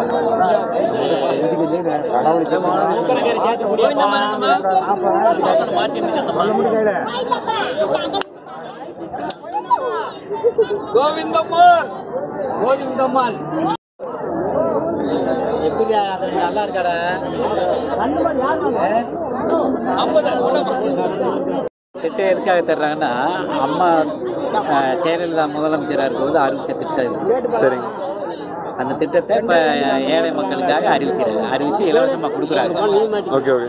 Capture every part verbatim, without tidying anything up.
கோவிந்தம்மாள் கோவிந்தம்மாள் எப்படி நல்லா இருக்காடா? திட்டம் எதுக்காக தர்றாங்கன்னா, அம்மா ஜெயலலிதா முதலமைச்சராக இருக்கும்போது அறிவிச்ச திட்டம் இது. சரிங்க. அந்த திட்டத்தை இப்போ ஏழை மக்களுக்காக அறிவிக்கிறாங்க, அறிவிச்சு இலவசமாக கொடுக்குறாங்க. Okay okay.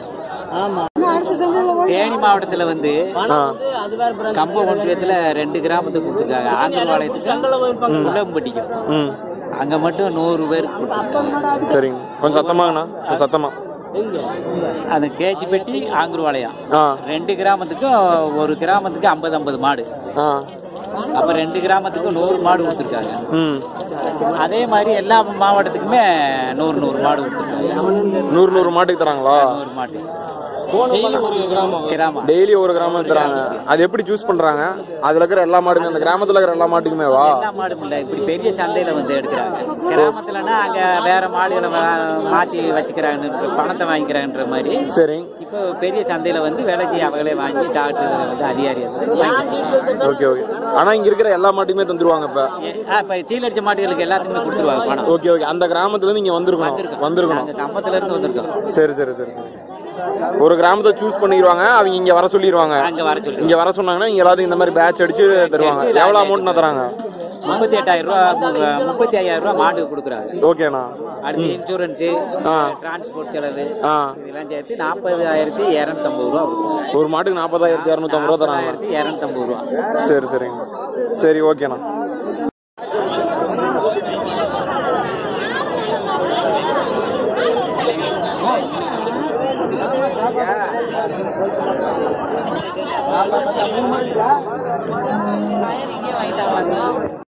தேனி மாவட்டத்தில் வந்து கம்ப ஒன்றியத்தில் ரெண்டு கிராமத்துக்கு கொடுத்துருக்காங்க. ஆந்திரவாளையத்துக்கு உள்ளம்பட்டிக்கும் அங்க மட்டும் நூறு பேர். சரிங்க. கொஞ்சம் சத்தமாங்கண்ணா, சத்தமா. அந்த கேச்சிப்பட்டி ஆங்குருவாளையம் ரெண்டு கிராமத்துக்கும், ஒரு கிராமத்துக்கு ஐம்பது ஐம்பது மாடு. அப்ப ரெண்டு கிராமத்துக்கும் நூறு மாடு கொடுத்துருக்காங்க. அதே மாதிரி எல்லா மாவட்டத்துக்குமே நூறு நூறு மாடு கொடுத்துருக்காங்க. நூறு நூறு மாட்டுக்கு தராங்களா? நூறு மாட்டு டெய்லி ஒரு கிராமம் தராங்க. அது எப்படி சூஸ் பண்றாங்க? அதுல இருக்கிற எல்லா மாடுமே, அந்த கிராமத்துல இருக்கிற எல்லா மாட்டுக்குமே வா? எல்லா மாடும் இல்ல, இப்படி பெரிய சந்தையில வந்து எடுக்கிறாங்க. கிராமத்துலன்னா அங்க வேற மாடுகளை மாத்தி வச்சுக்கிறாங்க, பணத்தை வாங்கிக்கிறாங்கன்ற மாதிரி. சரி. இப்போ பெரிய சந்தையில வந்து விலைக்கு அவங்களே வாங்கி டாக்டர் வந்து அதிகாரி வந்து. Okay okay. ஆனா இங்க இருக்கிற எல்லா மாட்டுக்குமே தந்துருவாங்க. இப்ப இப்ப சீலடிச்ச மாட்டுகளுக்கு எல்லாத்துக்குமே கொடுத்துருவாங்க பணம். Okay okay. அந்த கிராமத்துல இருந்து இங்க வந்திருக்கணும் வந்திருக்கணும் கம்பத்துல இருந்து வந்திருக்கோம். சரி சரி சரி சரி. ஒரு கிராமத்தை சூஸ் பண்ணிடுவாங்க, அவங்க இங்க வர சொல்லிடுவாங்க. அங்க வர சொல்லி இங்க வர சொன்னாங்கன்னா இங்க எல்லாத்துக்கும் இந்த மாதிரி பேட்ச் அடிச்சு தருவாங்க. எவ்வளவு அமௌண்ட் தராங்க? முப்பத்தி எட்டாயிரம் ரூபா முப்பத்தி ஐயாயிரம் ரூபா மாட்டுக்கு கொடுக்குறாங்க. ஓகேண்ணா. அடுத்து இன்சூரன்ஸ், டிரான்ஸ்போர்ட் செலவு இதெல்லாம் சேர்த்து நாற்பதாயிரத்தி இருநூத்தி ஐம்பது ரூபா. ஒரு மாட்டுக்கு நாற்பதாயிரத்தி இருநூத்தி ஐம்பது ரூபா தராங்க. இருநூத்தி ஐம்பது ரூபா. சரி சரிங்க. சரி ஓகேண்ணா. Yeah.